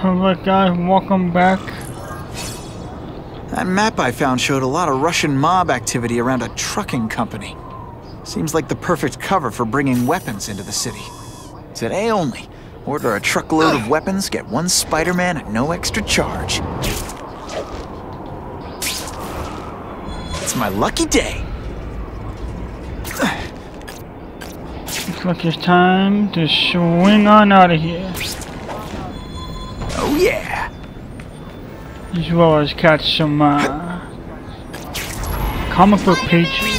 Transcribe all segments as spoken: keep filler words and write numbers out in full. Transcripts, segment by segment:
Alright guys, welcome back. That map I found showed a lot of Russian mob activity around a trucking company. Seems like the perfect cover for bringing weapons into the city. Today only, order a truckload of weapons, get one Spider-Man at no extra charge. It's my lucky day. Looks like it's time to swing on out of here. Oh yeah! As well as catch some uh, comic book pages.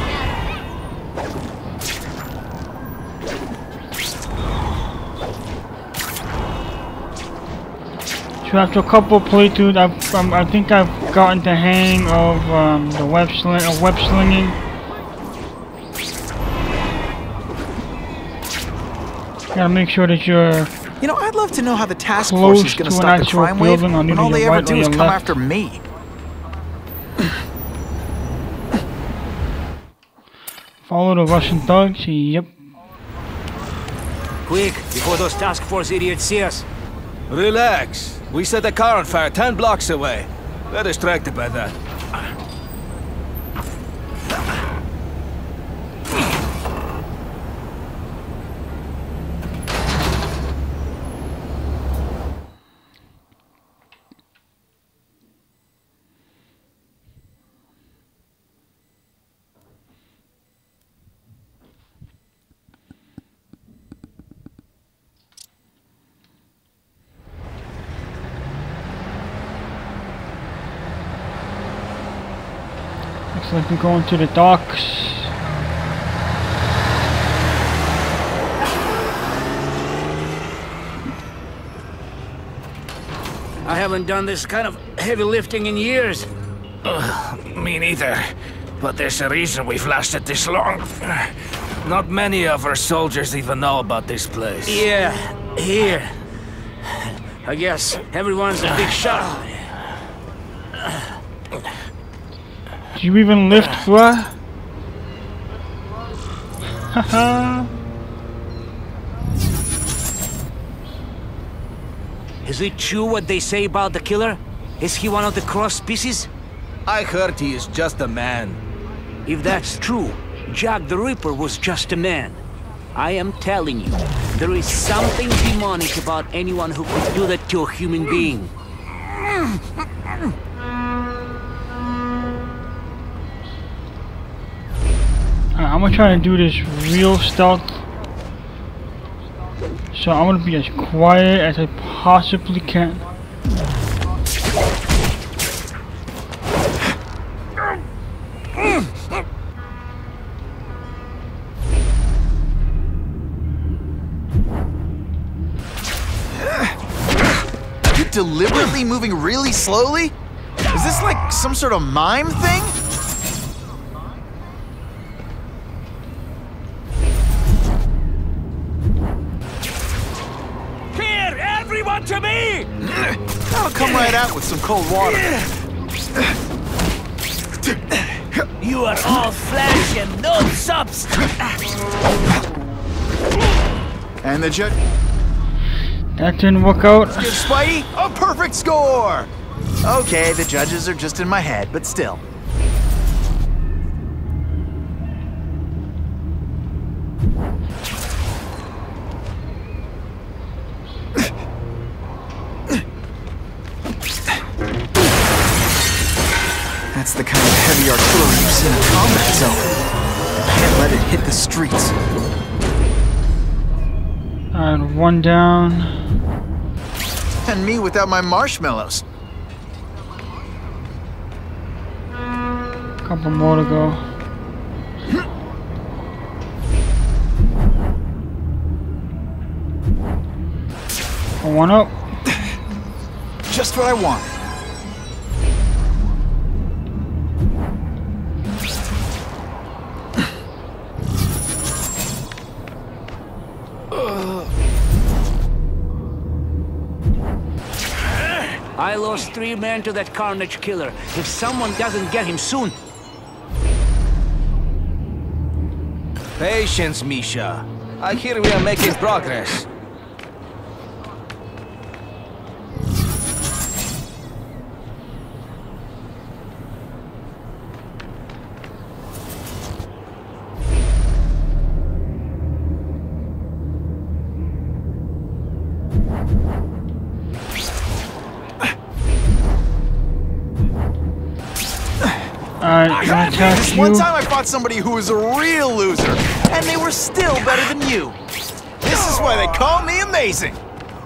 So after a couple of playthroughs, I've, um, I think I've gotten the hang of um, the web, sling uh, web slinging. Gotta make sure that you're You know, I'd love to know how the task force is going to stop the crime wave when all they ever do is come after me. Follow the Russian thugs? Yep. Quick, before those task force idiots see us. Relax. We set a car on fire ten blocks away. They're distracted by that. Looks like we're going to the docks. I haven't done this kind of heavy lifting in years. Ugh, me neither. But there's a reason we've lasted this long. Not many of our soldiers even know about this place. Yeah, here. I guess everyone's a big shot. Did you even lift, bruh? Haha. Is it true what they say about the killer? Is he one of the cross species? I heard he is just a man. If that's true, Jack the Ripper was just a man. I am telling you, there is something demonic about anyone who could do that to a human being. Alright, I'm gonna try to do this real stealth. So I'm gonna be as quiet as I possibly can. Are you deliberately moving really slowly? Is this like some sort of mime thing? To me! I'll come right out with some cold water. You are all flesh and no substance. And the judge. That didn't work out. Give Spidey a perfect score! Okay, the judges are just in my head, but still. That's the kind of heavy artillery you see in a combat zone. Can't let it hit the streets. Alright, one down. And me without my marshmallows. Couple more to go. One up. Just what I want. I lost three men to that Carnage killer. If someone doesn't get him soon... Patience, Misha. I hear we are making progress. Alright, I'm gonna attack This you. one time I fought somebody who was a real loser, and they were still better than you. This is why they call me amazing.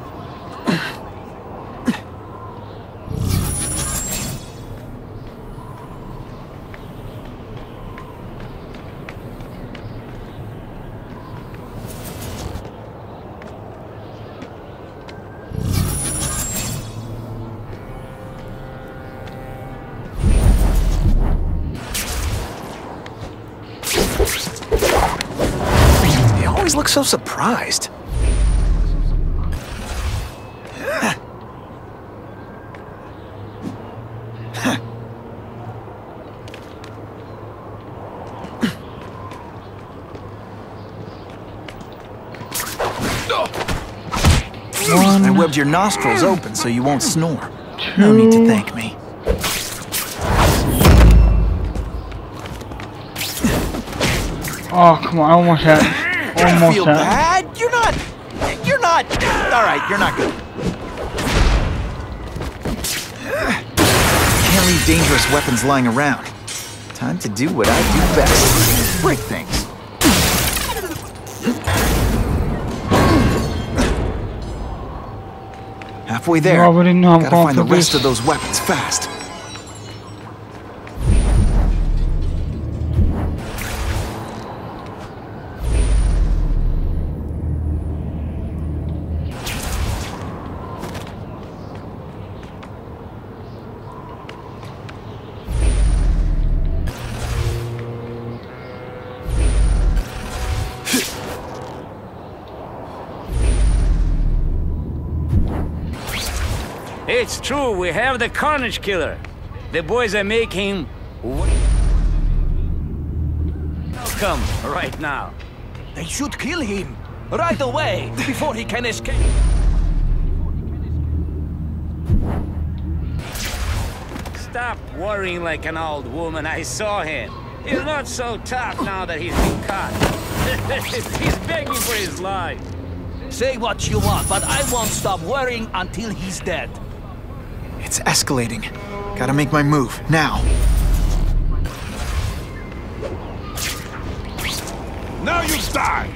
Look so surprised. One, I webbed your nostrils open so you won't snore. two, No need to thank me. Oh, come on, I almost had it. I Almost feel had it. bad. You're not. You're not. All right, you're not good. Can't leave dangerous weapons lying around. Time to do what I do best: break things. Halfway there. You already know I'm Gotta going find the for rest this. of those weapons fast. It's true, we have the Carnage Killer. The boys are making... Welcome, right now. They should kill him right away before he can escape. Stop worrying like an old woman. I saw him. He's not so tough now that he's been caught. He's begging for his life. Say what you want, but I won't stop worrying until he's dead. It's escalating. Gotta make my move, now. Now you die!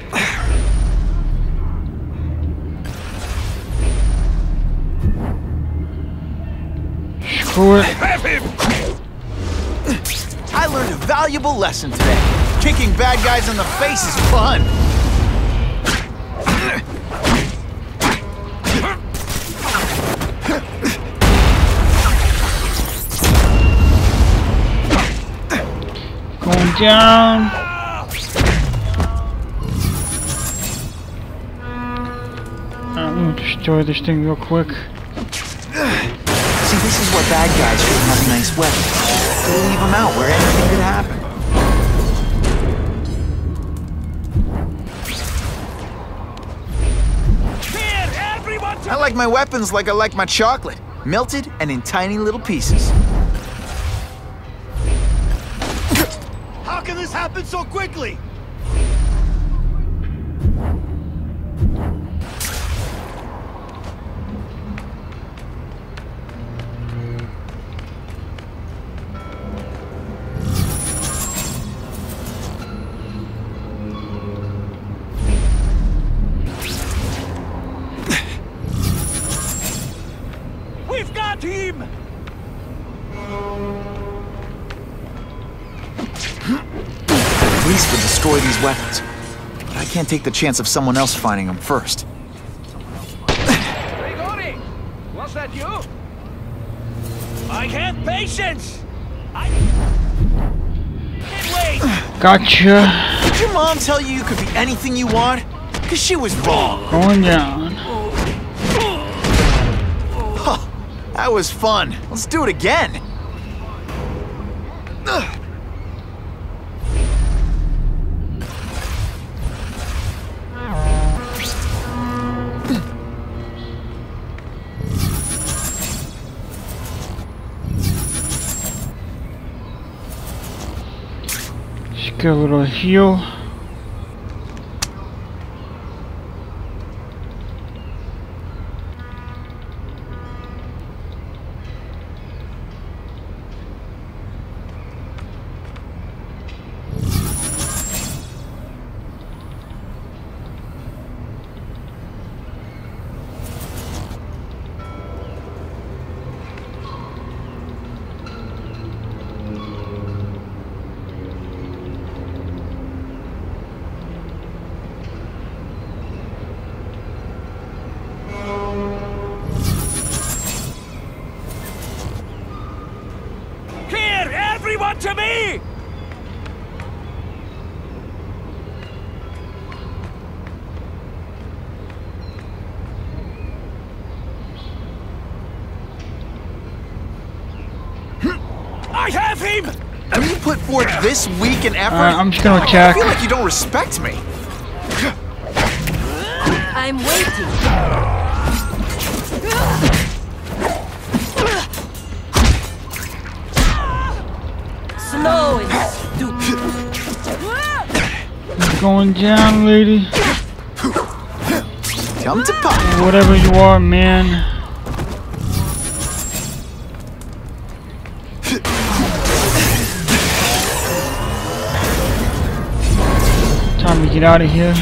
Screw it. Have him! I learned a valuable lesson today. Kicking bad guys in the face is fun. Going down. I'm gonna destroy this thing real quick. See, this is what bad guys should have nice weapons. They leave them out where anything could happen. Here, everyone! I like my weapons like I like my chocolate. Melted and in tiny little pieces. How can this happen so quickly? We've got him! At least would destroy these weapons. But I can't take the chance of someone else finding them first. Grigori! Was that you? I have patience! I... can't wait! Gotcha. Did your mom tell you you could be anything you want? Because she was wrong. Going down. Huh, that was fun. Let's do it again. Ugh. Just get a little heal. to me! I have him! Have you put forth this week and effort? Uh, I'm just gonna I check. feel like you don't respect me. I'm waiting. Slow and stupid. Going down, lady. Come to pop. Whatever you are, man. Time to get out of here.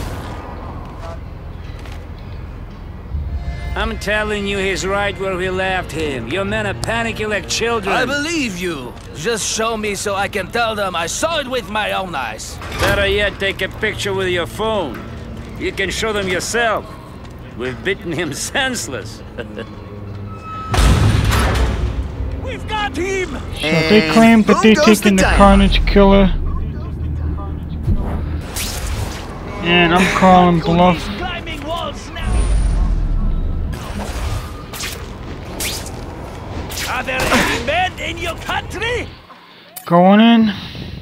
I'm telling you, he's right where we left him. Your men are panicking like children. I believe you. Just show me so I can tell them I saw it with my own eyes. Better yet, take a picture with your phone. You can show them yourself. We've beaten him senseless. We've got him! So they claim that they taken the Carnage Killer. And I'm calling bluff. Climbing walls now. Are there any men in your country? Going in.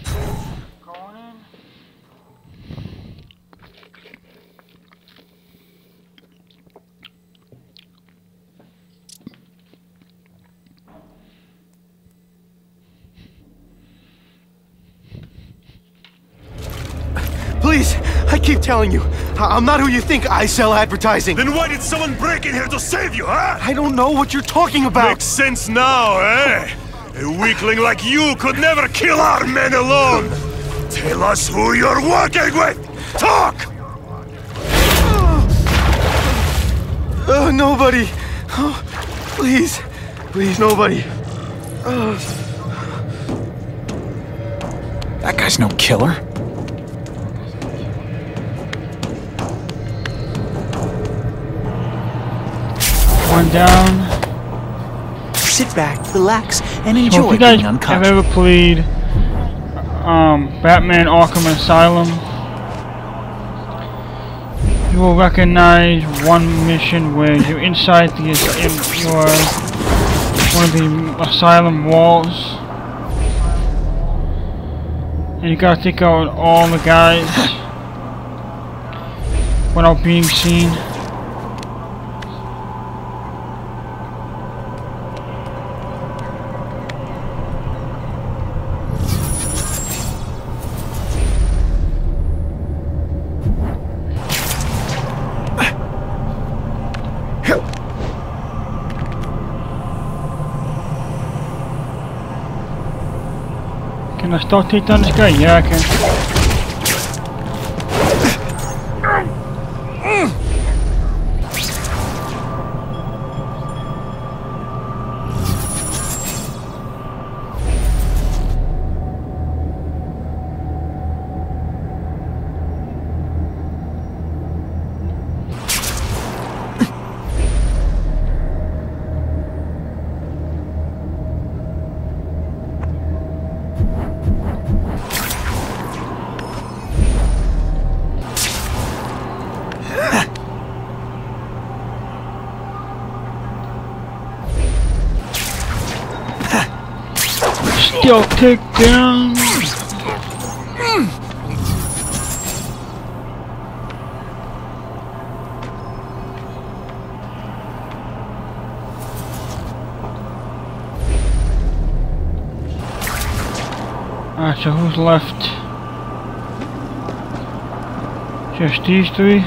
Please, I keep telling you, I I'm not who you think. I sell advertising. Then why did someone break in here to save you, huh? I don't know what you're talking about. Makes sense now, eh? A weakling like you could never kill our men alone! Tell us who you're working with! Talk! Uh, nobody. Oh, please, please, nobody. Uh. That guy's no killer. One down. Sit back, relax, and So enjoy if you guys being have unconscious. ever played um, Batman Arkham Asylum, you will recognize one mission where you're inside the in your one of the asylum walls, and you gotta take out all the guys without being seen. Can I start taking down this guy? Yeah, I can. Still take down. Alright, so who's left? Just these three?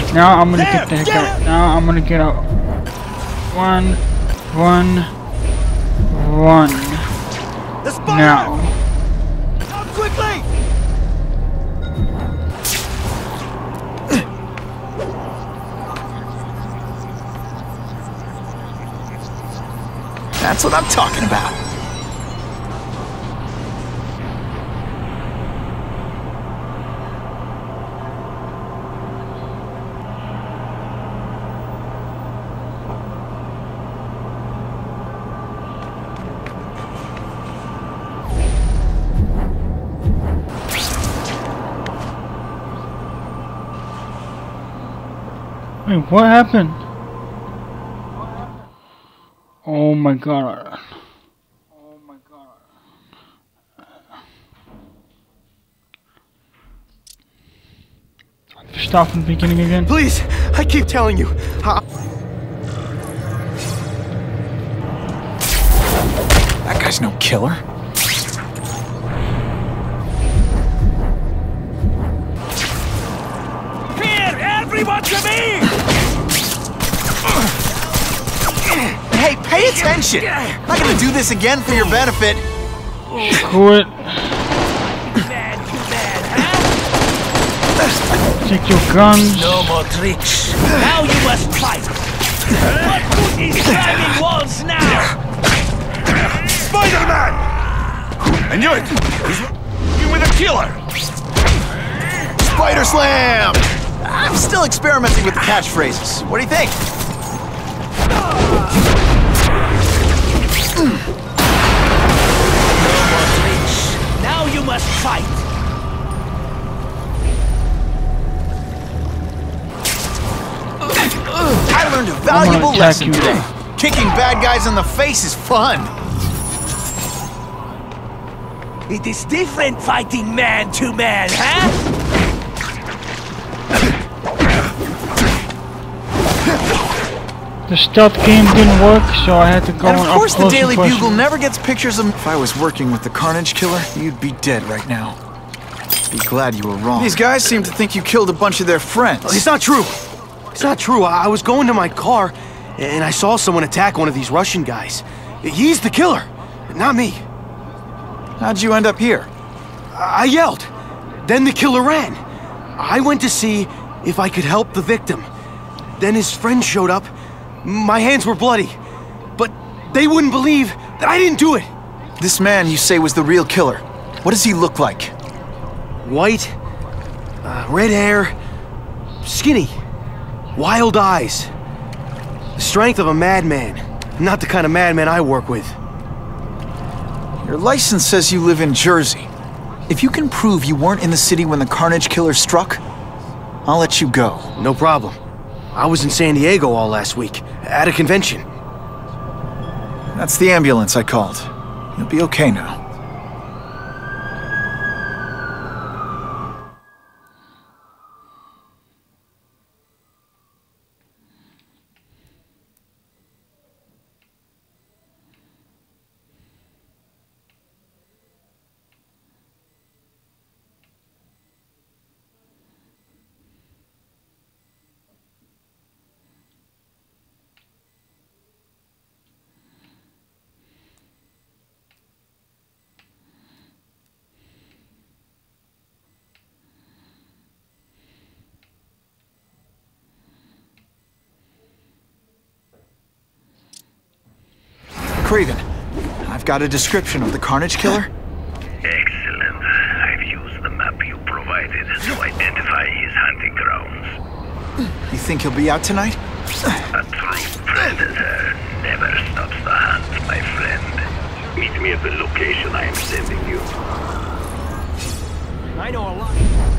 Now I'm gonna get the heck out. Now I'm gonna get out. One, one, one. The spider! Now. Come quickly! That's what I'm talking about. Wait, what happened? Oh my god. Oh my god. Start from the beginning again. Please, I keep telling you. I That guy's no killer. Here, everyone to me! Hey, pay attention! I'm not gonna do this again for your benefit. Screw it. Bad, too bad, huh? Take your guns. No more tricks. Now you must fight. What good is climbing walls now? Spider-Man! I knew it! He's working with a killer! Spider Slam! I'm still experimenting with the catchphrases. What do you think? No more tricks. Now you must fight. I learned a valuable attack lesson you. today. Kicking bad guys in the face is fun. It is different fighting man to man, huh? The stealth game didn't work, so I had to go And on of course up the close Daily and Bugle personal. never gets pictures of him. If I was working with the Carnage Killer, you'd be dead right now. Be glad you were wrong. These guys seem to think you killed a bunch of their friends. It's not true. It's not true. I I was going to my car, and I saw someone attack one of these Russian guys. He's the killer, not me. How'd you end up here? I yelled. Then the killer ran. I went to see if I could help the victim. Then his friend showed up. My hands were bloody. But they wouldn't believe that I didn't do it. This man you say was the real killer. What does he look like? White, uh, red hair, skinny, wild eyes. The strength of a madman. Not the kind of madman I work with. Your license says you live in Jersey. If you can prove you weren't in the city when the Carnage Killer struck, I'll let you go. No problem. I was in San Diego all last week, at a convention. That's the ambulance I called. You'll be okay now. Craven, I've got a description of the Carnage Killer. Excellent. I've used the map you provided to identify his hunting grounds. You think he'll be out tonight? A true predator never stops the hunt, my friend. Meet me at the location I am sending you. I know a lot.